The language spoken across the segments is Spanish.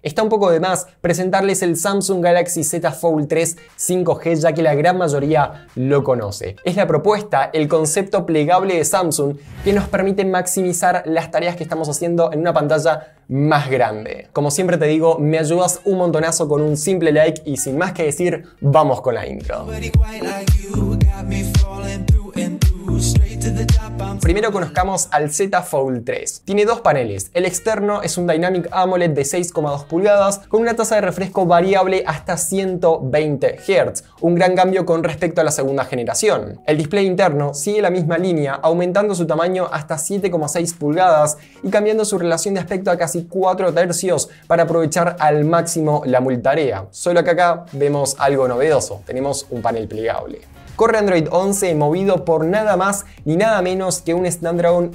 Está un poco de más presentarles el Samsung Galaxy Z Fold 3 5G, ya que la gran mayoría lo conoce. Es la propuesta, el concepto plegable de Samsung que nos permite maximizar las tareas que estamos haciendo en una pantalla más grande. Como siempre te digo, me ayudas un montonazo con un simple like y sin más que decir, vamos con la intro. Primero conozcamos al Z Fold 3. Tiene dos paneles. El externo es un Dynamic AMOLED de 6,2 pulgadas con una tasa de refresco variable hasta 120 Hz, un gran cambio con respecto a la segunda generación. El display interno sigue la misma línea, aumentando su tamaño hasta 7,6 pulgadas y cambiando su relación de aspecto a casi 4 tercios para aprovechar al máximo la multitarea. Solo que acá vemos algo novedoso, tenemos un panel plegable. Corre Android 11 movido por nada más ni nada menos que un Snapdragon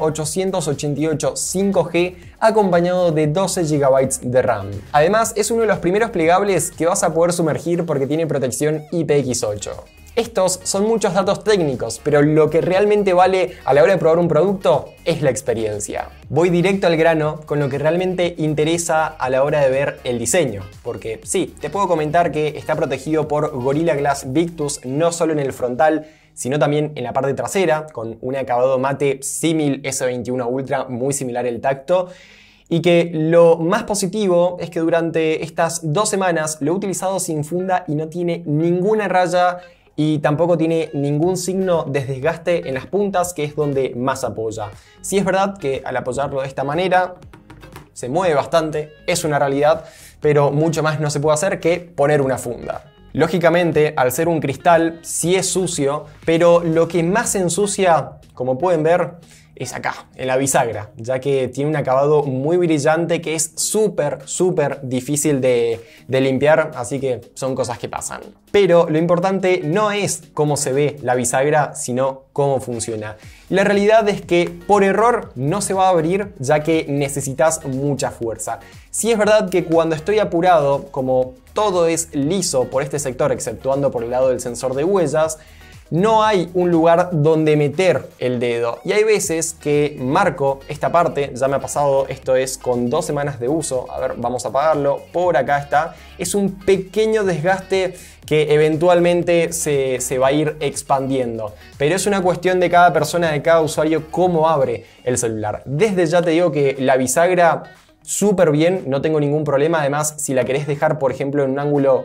888 5G acompañado de 12 GB de RAM. Además, es uno de los primeros plegables que vas a poder sumergir porque tiene protección IPX8. Estos son muchos datos técnicos, pero lo que realmente vale a la hora de probar un producto es la experiencia. Voy directo al grano con lo que realmente interesa a la hora de ver el diseño, porque sí, te puedo comentar que está protegido por Gorilla Glass Victus no solo en el frontal, sino también en la parte trasera, con un acabado mate símil S21 Ultra muy similar al tacto. Y que lo más positivo es que durante estas 2 semanas lo he utilizado sin funda y no tiene ninguna raya y tampoco tiene ningún signo de desgaste en las puntas, que es donde más apoya. Sí es verdad que al apoyarlo de esta manera se mueve bastante, es una realidad, pero mucho más no se puede hacer que poner una funda. Lógicamente, al ser un cristal, sí es sucio, pero lo que más se ensucia, como pueden ver, es acá, en la bisagra, ya que tiene un acabado muy brillante que es súper difícil de limpiar, así que son cosas que pasan. Pero lo importante no es cómo se ve la bisagra, sino cómo funciona. La realidad es que por error no se va a abrir, ya que necesitas mucha fuerza. Sí es verdad que cuando estoy apurado, como todo es liso por este sector, exceptuando por el lado del sensor de huellas, no hay un lugar donde meter el dedo. Y hay veces que marco esta parte, ya me ha pasado, esto es con 2 semanas de uso. A ver, vamos a apagarlo. Por acá está. Es un pequeño desgaste que eventualmente se va a ir expandiendo. Pero es una cuestión de cada persona, de cada usuario, cómo abre el celular. Desde ya te digo que la bisagra súper bien, no tengo ningún problema. Además, si la querés dejar, por ejemplo, en un ángulo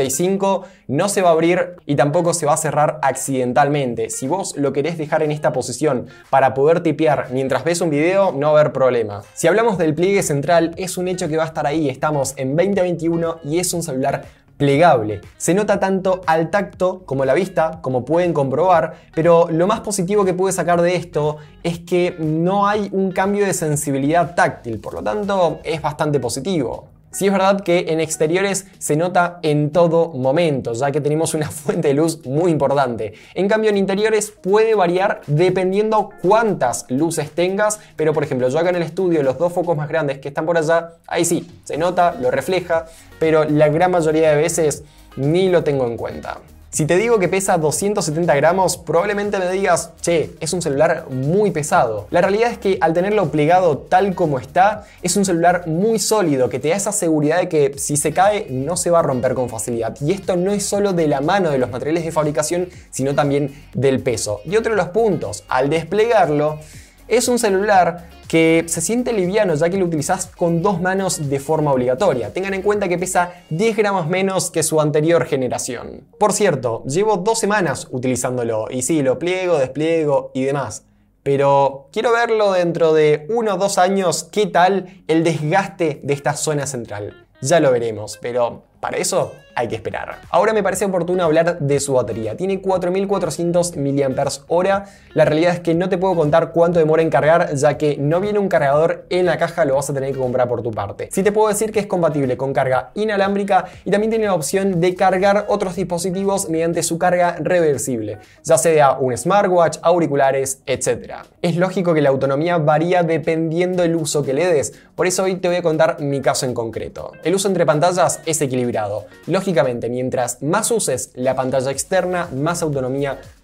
45, no se va a abrir y tampoco se va a cerrar accidentalmente. Si vos lo querés dejar en esta posición para poder tipear mientras ves un video, no va a haber problema. Si hablamos del pliegue central, es un hecho que va a estar ahí. Estamos en 2021 y es un celular plegable. Se nota tanto al tacto como a la vista, como pueden comprobar, pero lo más positivo que pude sacar de esto es que no hay un cambio de sensibilidad táctil, por lo tanto es bastante positivo. Sí es verdad que en exteriores se nota en todo momento, ya que tenemos una fuente de luz muy importante. En cambio en interiores puede variar dependiendo cuántas luces tengas, pero por ejemplo yo acá en el estudio los 2 focos más grandes que están por allá, ahí sí, se nota, lo refleja, pero la gran mayoría de veces ni lo tengo en cuenta. Si te digo que pesa 270 gramos, probablemente me digas, che, es un celular muy pesado. La realidad es que al tenerlo plegado tal como está, es un celular muy sólido que te da esa seguridad de que si se cae no se va a romper con facilidad. Y esto no es solo de la mano de los materiales de fabricación, sino también del peso. Y otro de los puntos, al desplegarlo, es un celular que se siente liviano ya que lo utilizás con 2 manos de forma obligatoria. Tengan en cuenta que pesa 10 gramos menos que su anterior generación. Por cierto, llevo 2 semanas utilizándolo y sí, lo pliego, despliego y demás. Pero quiero verlo dentro de 1 o 2 años, qué tal el desgaste de esta zona central. Ya lo veremos, pero para eso hay que esperar. Ahora me parece oportuno hablar de su batería. Tiene 4400 mAh. La realidad es que no te puedo contar cuánto demora en cargar, ya que no viene un cargador en la caja, lo vas a tener que comprar por tu parte. Sí te puedo decir que es compatible con carga inalámbrica y también tiene la opción de cargar otros dispositivos mediante su carga reversible, ya sea un smartwatch, auriculares, etc. Es lógico que la autonomía varía dependiendo del uso que le des, por eso hoy te voy a contar mi caso en concreto. El uso entre pantallas es equilibrado. Lógicamente, mientras más uses la pantalla externa, más autonomía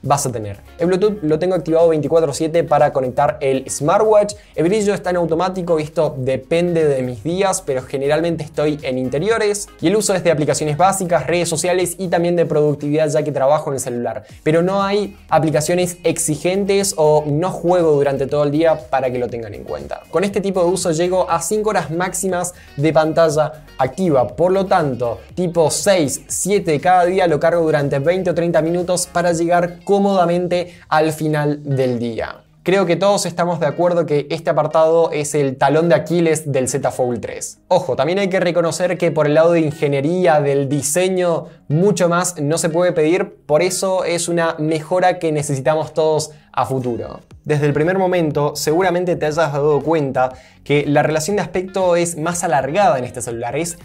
vas a tener. El Bluetooth lo tengo activado 24/7 para conectar el smartwatch. El brillo está en automático y esto depende de mis días, pero generalmente estoy en interiores. Y el uso es de aplicaciones básicas, redes sociales y también de productividad, ya que trabajo en el celular. Pero no hay aplicaciones exigentes o no juego durante todo el día para que lo tengan en cuenta. Con este tipo de uso llego a 5 horas máximas de pantalla activa. Por lo tanto, tipo 6, 7 cada día lo cargo durante 20 o 30 minutos para llegar cómodamente al final del día. Creo que todos estamos de acuerdo que este apartado es el talón de Aquiles del Z Fold 3. Ojo, también hay que reconocer que por el lado de ingeniería, del diseño, mucho más no se puede pedir, por eso es una mejora que necesitamos todos a futuro. Desde el primer momento, seguramente te hayas dado cuenta que la relación de aspecto es más alargada en este celular, es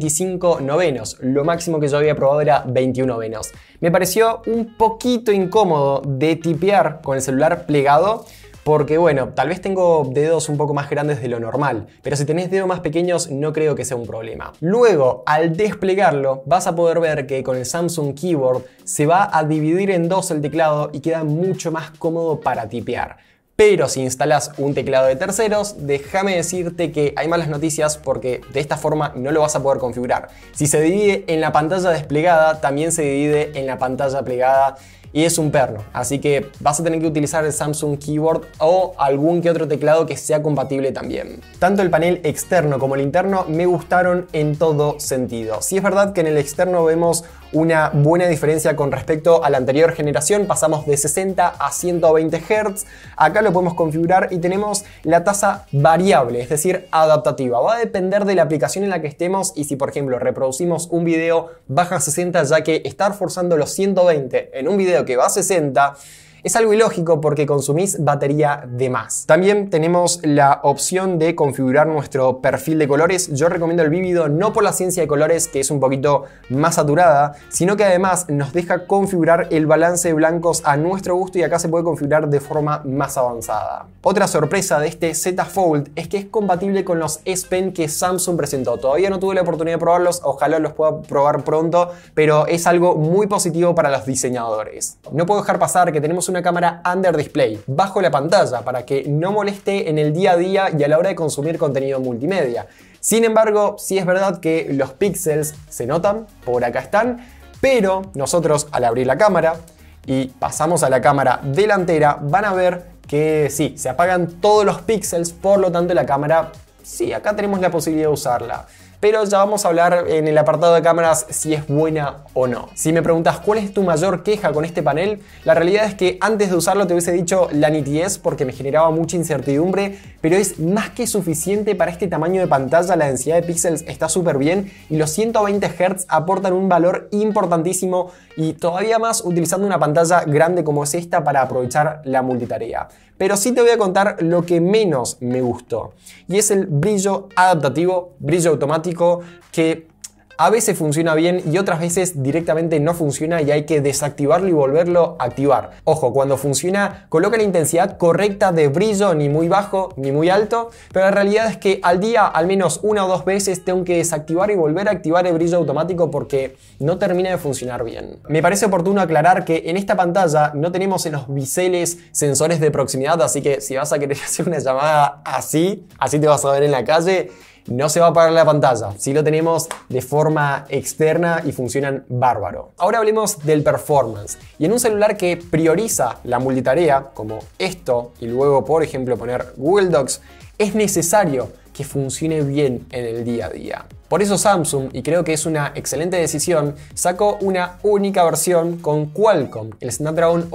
25/9. Lo máximo que yo había probado era 21/9. Me pareció un poquito incómodo de tipear con el celular plegado, porque bueno, tal vez tengo dedos un poco más grandes de lo normal, pero si tenés dedos más pequeños no creo que sea un problema. Luego, al desplegarlo, vas a poder ver que con el Samsung Keyboard se va a dividir en dos el teclado y queda mucho más cómodo para tipear. Pero si instalas un teclado de terceros, déjame decirte que hay malas noticias porque de esta forma no lo vas a poder configurar. Si se divide en la pantalla desplegada, también se divide en la pantalla plegada y es un perno. Así que vas a tener que utilizar el Samsung Keyboard o algún que otro teclado que sea compatible también. Tanto el panel externo como el interno me gustaron en todo sentido. Sí es verdad que en el externo vemos una buena diferencia con respecto a la anterior generación, pasamos de 60 a 120 Hz, acá lo podemos configurar y tenemos la tasa variable, es decir, adaptativa. Va a depender de la aplicación en la que estemos y si por ejemplo reproducimos un video baja a 60, ya que estar forzando los 120 en un video que va a 60 es algo ilógico porque consumís batería de más. También tenemos la opción de configurar nuestro perfil de colores. Yo recomiendo el vívido no por la ciencia de colores, que es un poquito más saturada, sino que además nos deja configurar el balance de blancos a nuestro gusto y acá se puede configurar de forma más avanzada. Otra sorpresa de este Z Fold es que es compatible con los S Pen que Samsung presentó. Todavía no tuve la oportunidad de probarlos, ojalá los pueda probar pronto, pero es algo muy positivo para los diseñadores. No puedo dejar pasar que tenemos una cámara under display, bajo la pantalla, para que no moleste en el día a día y a la hora de consumir contenido multimedia. Sin embargo, sí es verdad que los píxeles se notan, por acá están, pero nosotros al abrir la cámara y pasamos a la cámara delantera, van a ver que sí, se apagan todos los píxeles, por lo tanto la cámara, sí, acá tenemos la posibilidad de usarla. Pero ya vamos a hablar en el apartado de cámaras si es buena o no. Si me preguntas cuál es tu mayor queja con este panel, la realidad es que antes de usarlo te hubiese dicho la nitidez porque me generaba mucha incertidumbre, pero es más que suficiente para este tamaño de pantalla, la densidad de píxeles está súper bien y los 120 Hz aportan un valor importantísimo y todavía más utilizando una pantalla grande como es esta para aprovechar la multitarea. Pero sí te voy a contar lo que menos me gustó y es el brillo adaptativo, brillo automático que a veces funciona bien y otras veces directamente no funciona y hay que desactivarlo y volverlo a activar. Ojo, cuando funciona coloca la intensidad correcta de brillo, ni muy bajo ni muy alto, pero la realidad es que al día al menos una o dos veces tengo que desactivar y volver a activar el brillo automático porque no termina de funcionar bien. Me parece oportuno aclarar que en esta pantalla no tenemos en los biseles sensores de proximidad, así que si vas a querer hacer una llamada así te vas a ver en la calle, no se va a apagar la pantalla, sí lo tenemos de forma externa y funcionan bárbaro. Ahora hablemos del performance. Y en un celular que prioriza la multitarea, como esto, y luego por ejemplo poner Google Docs, es necesario que funcione bien en el día a día. Por eso Samsung, y creo que es una excelente decisión, sacó una única versión con Qualcomm, el Snapdragon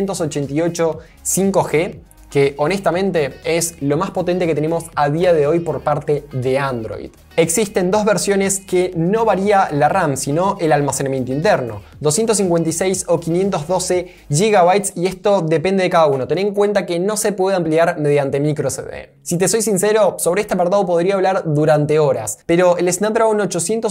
888 5G, que honestamente es lo más potente que tenemos a día de hoy por parte de Android. Existen dos versiones que no varía la RAM, sino el almacenamiento interno, 256 o 512 GB y esto depende de cada uno. Ten en cuenta que no se puede ampliar mediante microSD. Si te soy sincero, sobre este apartado podría hablar durante horas, pero el Snapdragon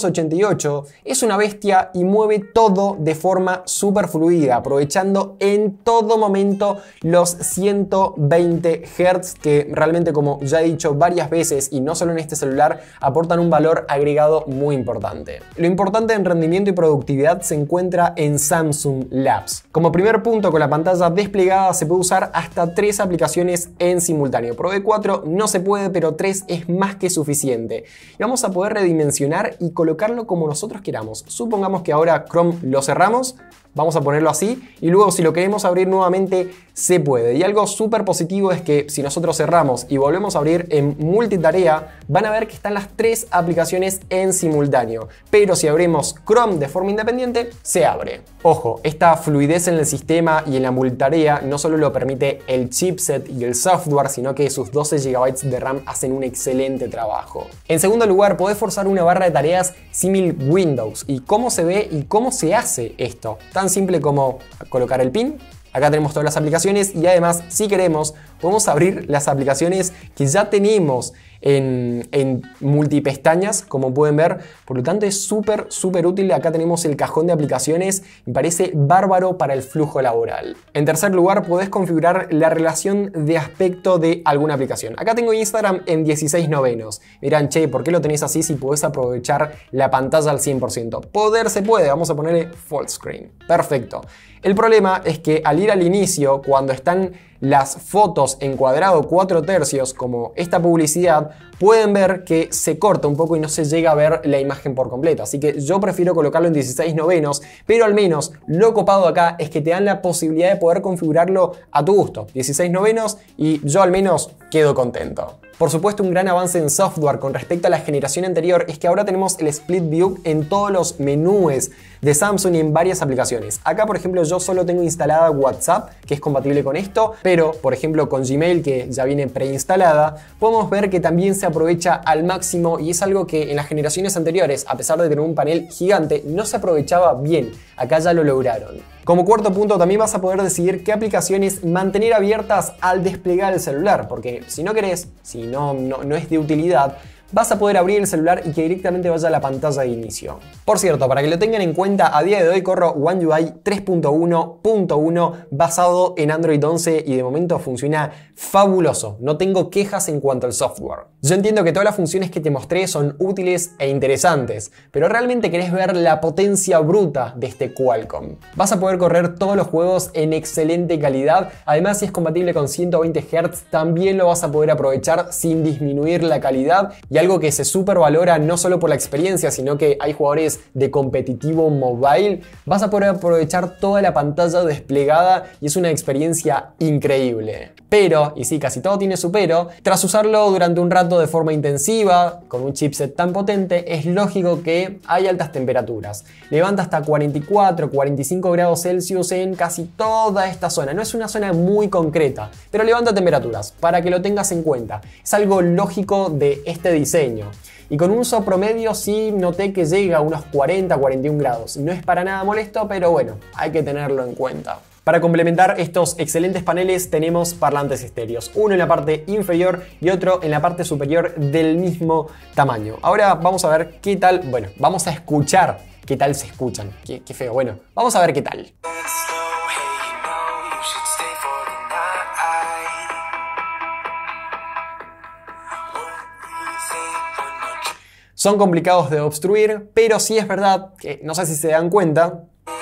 888 es una bestia y mueve todo de forma súper fluida, aprovechando en todo momento los 120 Hz que realmente, como ya he dicho varias veces y no solo en este celular, aportan dan un valor agregado muy importante. Lo importante en rendimiento y productividad se encuentra en Samsung Labs. Como primer punto, con la pantalla desplegada se puede usar hasta 3 aplicaciones en simultáneo. Probé 4, no se puede, pero 3 es más que suficiente. Y vamos a poder redimensionar y colocarlo como nosotros queramos. Supongamos que ahora Chrome lo cerramos, vamos a ponerlo así, y luego si lo queremos abrir nuevamente se puede. Y algo súper positivo es que si nosotros cerramos y volvemos a abrir en multitarea, van a ver que están las 3 aplicaciones en simultáneo. Pero si abrimos Chrome de forma independiente, se abre. Ojo, esta fluidez en el sistema y en la multitarea no solo lo permite el chipset y el software, sino que sus 12 GB de RAM hacen un excelente trabajo. En segundo lugar, podés forzar una barra de tareas símil Windows. ¿Y cómo se ve y cómo se hace esto? Tan simple como colocar el pin. Acá tenemos todas las aplicaciones y además, si queremos, podemos abrir las aplicaciones que ya tenemos en multipestañas, como pueden ver. Por lo tanto, es súper útil. Acá tenemos el cajón de aplicaciones. Me parece bárbaro para el flujo laboral. En tercer lugar, podés configurar la relación de aspecto de alguna aplicación. Acá tengo Instagram en 16:9. Dirán, che, ¿por qué lo tenés así si podés aprovechar la pantalla al 100%? Poder se puede. Vamos a ponerle full screen. Perfecto. El problema es que al ir al inicio, cuando están las fotos encuadrado 4/3 como esta publicidad, pueden ver que se corta un poco y no se llega a ver la imagen por completo. Así que yo prefiero colocarlo en 16:9, pero al menos lo copado acá es que te dan la posibilidad de poder configurarlo a tu gusto. 16:9 y yo al menos quedo contento. Por supuesto, un gran avance en software con respecto a la generación anterior es que ahora tenemos el Split View en todos los menús de Samsung y en varias aplicaciones. Acá, por ejemplo, yo solo tengo instalada WhatsApp, que es compatible con esto, pero, por ejemplo, con Gmail, que ya viene preinstalada, podemos ver que también se aprovecha al máximo y es algo que en las generaciones anteriores, a pesar de tener un panel gigante, no se aprovechaba bien. Acá ya lo lograron. Como cuarto punto, también vas a poder decidir qué aplicaciones mantener abiertas al desplegar el celular, porque si no querés, si no es de utilidad, vas a poder abrir el celular y que directamente vaya a la pantalla de inicio. Por cierto, para que lo tengan en cuenta, a día de hoy corro One UI 3.1.1 basado en Android 11 y de momento funciona fabuloso. No tengo quejas en cuanto al software. Yo entiendo que todas las funciones que te mostré son útiles e interesantes, pero realmente querés ver la potencia bruta de este Qualcomm. Vas a poder correr todos los juegos en excelente calidad. Además, si es compatible con 120 Hz, también lo vas a poder aprovechar sin disminuir la calidad. Y algo que se supervalora no solo por la experiencia, sino que hay jugadores de competitivo mobile, vas a poder aprovechar toda la pantalla desplegada y es una experiencia increíble. Pero, y sí, casi todo tiene su pero, tras usarlo durante un rato de forma intensiva, con un chipset tan potente, es lógico que hay altas temperaturas. Levanta hasta 44, 45 grados Celsius en casi toda esta zona. No es una zona muy concreta, pero levanta temperaturas, para que lo tengas en cuenta. Es algo lógico de este diseño. Y con un uso promedio sí noté que llega a unos 40, 41 grados. No es para nada molesto, pero bueno, hay que tenerlo en cuenta. Para complementar estos excelentes paneles tenemos parlantes estéreos, uno en la parte inferior y otro en la parte superior del mismo tamaño. Ahora vamos a ver qué tal, bueno, vamos a escuchar qué tal se escuchan. Qué feo, bueno, vamos a ver qué tal. Son complicados de obstruir, pero sí es verdad que, no sé si se dan cuenta,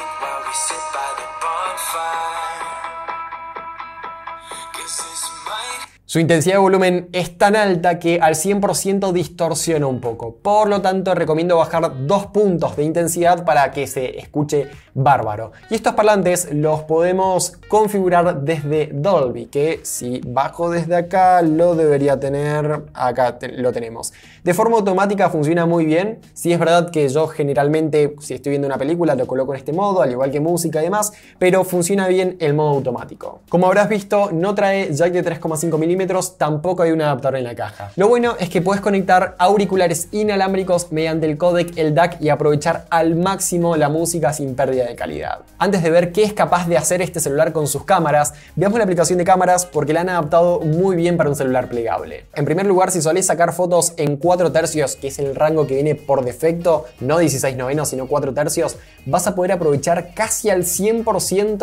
su intensidad de volumen es tan alta que al 100% distorsiona un poco. Por lo tanto, recomiendo bajar 2 puntos de intensidad para que se escuche bárbaro. Y estos parlantes los podemos configurar desde Dolby, que si bajo desde acá lo debería tener. Acá lo tenemos. De forma automática funciona muy bien. Sí es verdad que yo generalmente, si estoy viendo una película, lo coloco en este modo, al igual que música y demás, pero funciona bien el modo automático. Como habrás visto, no trae jack de 3,5 mm, tampoco hay un adaptador en la caja. Lo bueno es que puedes conectar auriculares inalámbricos mediante el códec, el DAC, y aprovechar al máximo la música sin pérdida de calidad. Antes de ver qué es capaz de hacer este celular con sus cámaras, veamos la aplicación de cámaras porque la han adaptado muy bien para un celular plegable. En primer lugar, si solés sacar fotos en 4/3, que es el rango que viene por defecto, no 16/9, sino 4/3, vas a poder aprovechar casi al 100%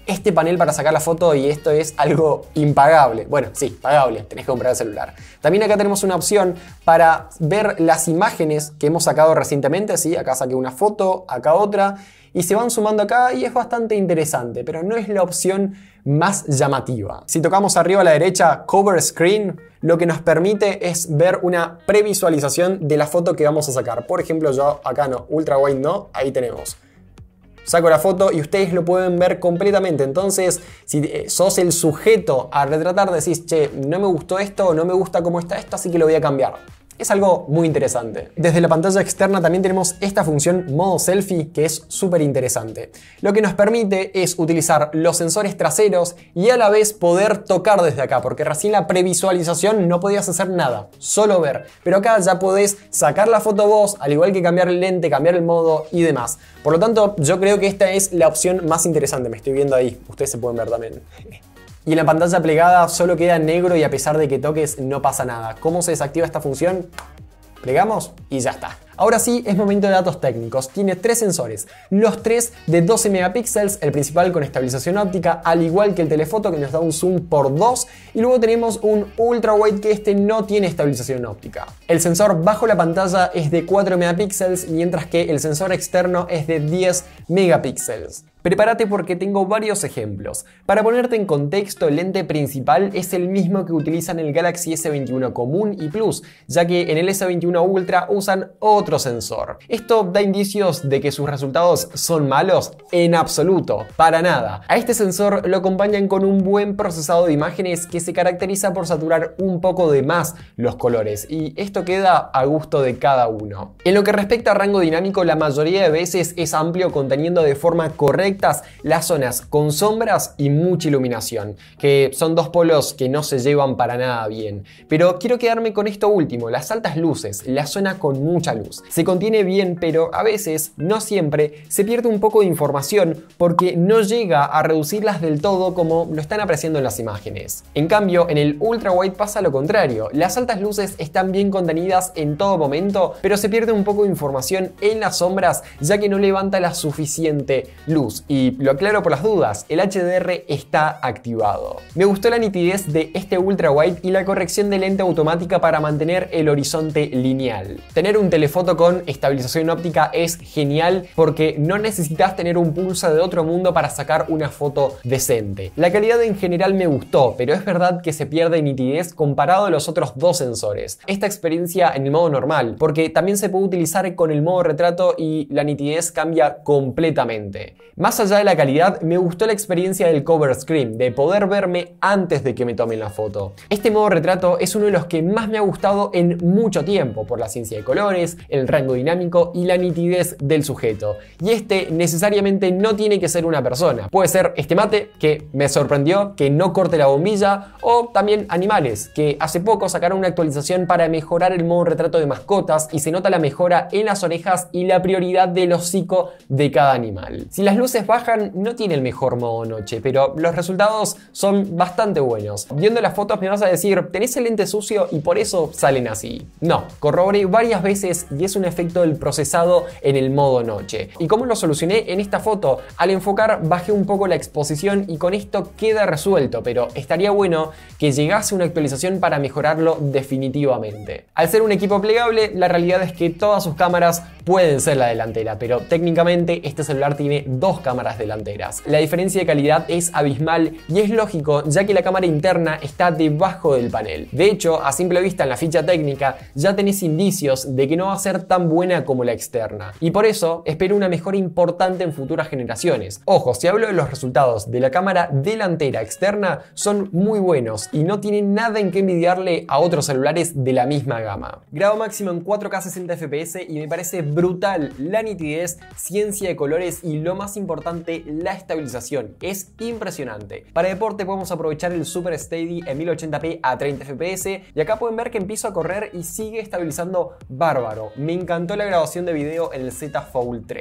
este panel para sacar la foto y esto es algo impagable. Bueno, sí, pagable, tenés que comprar el celular. También acá tenemos una opción para ver las imágenes que hemos sacado recientemente, ¿sí? Acá saqué una foto, acá otra, y se van sumando acá y es bastante interesante, pero no es la opción más llamativa. Si tocamos arriba a la derecha, Cover Screen, lo que nos permite es ver una previsualización de la foto que vamos a sacar. Por ejemplo, yo acá no, Ultra Wide no, ahí tenemos. Saco la foto y ustedes lo pueden ver completamente. Entonces, si sos el sujeto a retratar, decís, che, no me gustó esto o no me gusta cómo está esto, así que lo voy a cambiar. Es algo muy interesante. Desde la pantalla externa también tenemos esta función modo selfie que es súper interesante. Lo que nos permite es utilizar los sensores traseros y a la vez poder tocar desde acá, porque recién la previsualización no podías hacer nada, solo ver. Pero acá ya podés sacar la foto vos, al igual que cambiar el lente, cambiar el modo y demás. Por lo tanto, yo creo que esta es la opción más interesante. Me estoy viendo ahí, ustedes se pueden ver también. Y en la pantalla plegada solo queda negro y a pesar de que toques no pasa nada. ¿Cómo se desactiva esta función? Plegamos y ya está. Ahora sí, es momento de datos técnicos. Tiene 3 sensores, los 3 de 12 megapíxeles, el principal con estabilización óptica, al igual que el telefoto que nos da un zoom por 2, y luego tenemos un ultra wide que este no tiene estabilización óptica. El sensor bajo la pantalla es de 4 megapíxeles, mientras que el sensor externo es de 10 megapíxeles. Prepárate porque tengo varios ejemplos. Para ponerte en contexto, el lente principal es el mismo que utilizan el Galaxy S21 común y Plus, ya que en el S21 Ultra usan otro sensor. ¿Esto da indicios de que sus resultados son malos? En absoluto, para nada. A este sensor lo acompañan con un buen procesado de imágenes que se caracteriza por saturar un poco de más los colores, y esto queda a gusto de cada uno. En lo que respecta a rango dinámico, la mayoría de veces es amplio, conteniendo de forma correcta las zonas con sombras y mucha iluminación, que son dos polos que no se llevan para nada bien. Pero quiero quedarme con esto último, las altas luces, la zona con mucha luz. Se contiene bien, pero a veces, no siempre, se pierde un poco de información porque no llega a reducirlas del todo como lo están apreciando en las imágenes. En cambio, en el ultra wide pasa lo contrario. Las altas luces están bien contenidas en todo momento, pero se pierde un poco de información en las sombras, ya que no levanta la suficiente luz. Y lo aclaro por las dudas, el HDR está activado. Me gustó la nitidez de este ultra wide y la corrección de lente automática para mantener el horizonte lineal. Tener un telefoto con estabilización óptica es genial porque no necesitas tener un pulso de otro mundo para sacar una foto decente. La calidad en general me gustó, pero es verdad que se pierde nitidez comparado a los otros dos sensores. Esta experiencia en el modo normal, porque también se puede utilizar con el modo retrato y la nitidez cambia completamente. Más allá de la calidad, me gustó la experiencia del cover screen, de poder verme antes de que me tomen la foto. Este modo retrato es uno de los que más me ha gustado en mucho tiempo, por la ciencia de colores, el rango dinámico y la nitidez del sujeto. Y este necesariamente no tiene que ser una persona. Puede ser este mate, que me sorprendió que no corte la bombilla, o también animales, que hace poco sacaron una actualización para mejorar el modo retrato de mascotas y se nota la mejora en las orejas y la prioridad del hocico de cada animal. Si las luces bajan, no tiene el mejor modo noche, pero los resultados son bastante buenos. Viendo las fotos me vas a decir, tenés el lente sucio y por eso salen así. No, corroboré varias veces y es un efecto del procesado en el modo noche. ¿Y cómo lo solucioné en esta foto? Al enfocar bajé un poco la exposición y con esto queda resuelto, pero estaría bueno que llegase una actualización para mejorarlo definitivamente. Al ser un equipo plegable, la realidad es que todas sus cámaras pueden ser la delantera, pero técnicamente este celular tiene dos cámaras delanteras. La diferencia de calidad es abismal y es lógico, ya que la cámara interna está debajo del panel. De hecho, a simple vista en la ficha técnica ya tenés indicios de que no va a ser tan buena como la externa, y por eso espero una mejora importante en futuras generaciones. Ojo, si hablo de los resultados de la cámara delantera externa, son muy buenos y no tienen nada en que envidiarle a otros celulares de la misma gama. Grado máximo en 4K 60 fps y me parece brutal la nitidez, ciencia de colores y lo más importante, la estabilización. Es impresionante. Para deporte podemos aprovechar el Super Steady en 1080p a 30 fps y acá pueden ver que empiezo a correr y sigue estabilizando bárbaro. Me encantó la grabación de video en el Z Fold 3.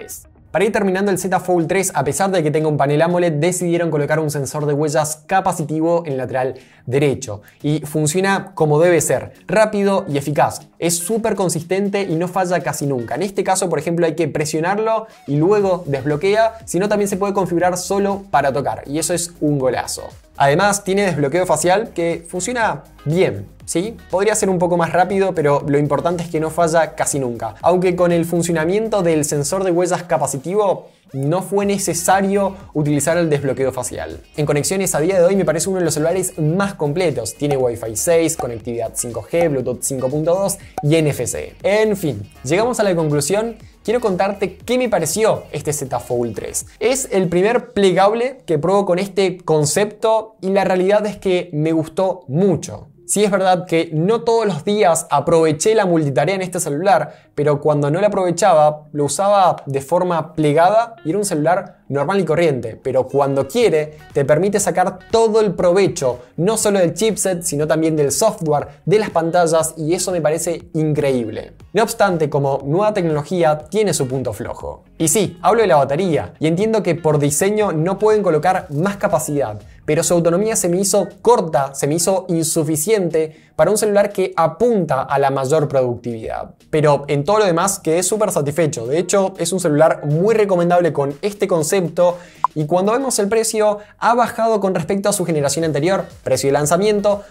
Para ir terminando, el Z Fold 3, a pesar de que tenga un panel AMOLED, decidieron colocar un sensor de huellas capacitivo en el lateral derecho. Y funciona como debe ser, rápido y eficaz. Es súper consistente y no falla casi nunca. En este caso, por ejemplo, hay que presionarlo y luego desbloquea, sino también se puede configurar solo para tocar. Y eso es un golazo. Además, tiene desbloqueo facial que funciona bien. ¿Sí? Podría ser un poco más rápido, pero lo importante es que no falla casi nunca. Aunque con el funcionamiento del sensor de huellas capacitivo no fue necesario utilizar el desbloqueo facial. En conexiones a día de hoy me parece uno de los celulares más completos. Tiene Wi-Fi 6, conectividad 5G, Bluetooth 5.2 y NFC. En fin, llegamos a la conclusión. Quiero contarte qué me pareció este Z Fold 3. Es el primer plegable que pruebo con este concepto y la realidad es que me gustó mucho. Sí, es verdad que no todos los días aproveché la multitarea en este celular, pero cuando no la aprovechaba, lo usaba de forma plegada y era un celular normal y corriente. Pero cuando quiere, te permite sacar todo el provecho, no solo del chipset, sino también del software, de las pantallas, y eso me parece increíble. No obstante, como nueva tecnología, tiene su punto flojo. Y sí, hablo de la batería, y entiendo que por diseño no pueden colocar más capacidad, pero su autonomía se me hizo corta, se me hizo insuficiente para un celular que apunta a la mayor productividad. Pero en todo lo demás quedé súper satisfecho. De hecho, es un celular muy recomendable con este concepto y cuando vemos el precio ha bajado con respecto a su generación anterior. Precio de lanzamiento,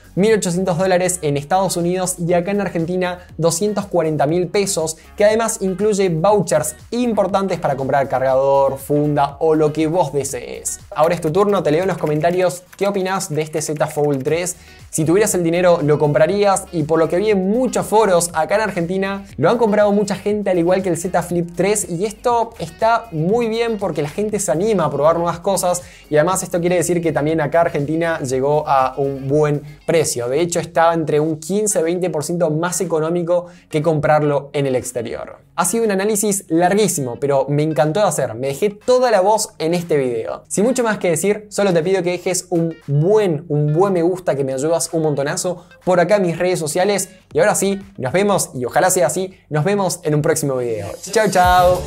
$1.800 en Estados Unidos y acá en Argentina 240.000 pesos, que además incluye vouchers importantes para comprar cargador, funda o lo que vos desees. Ahora es tu turno, te leo en los comentarios qué opinas de este Z Fold 3. Si tuvieras el dinero, ¿lo comprarías? Y por lo que vi en muchos foros acá en Argentina, lo han comprado mucha gente al igual que el Z Flip 3 y esto está muy bien porque la gente se anima a probar nuevas cosas y además esto quiere decir que también acá Argentina llegó a un buen precio. De hecho, está entre un 15-20% más económico que comprarlo en el exterior. Ha sido un análisis larguísimo, pero me encantó de hacer. Me dejé toda la voz en este video. Sin mucho más que decir, solo te pido que dejes un buen me gusta, que me ayudas un montonazo por acá en mis redes sociales. Y ahora sí, nos vemos, y ojalá sea así, nos vemos en un próximo video. Chao, chao.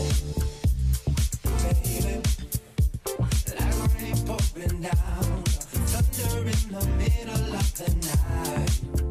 Thunder in the middle of the night.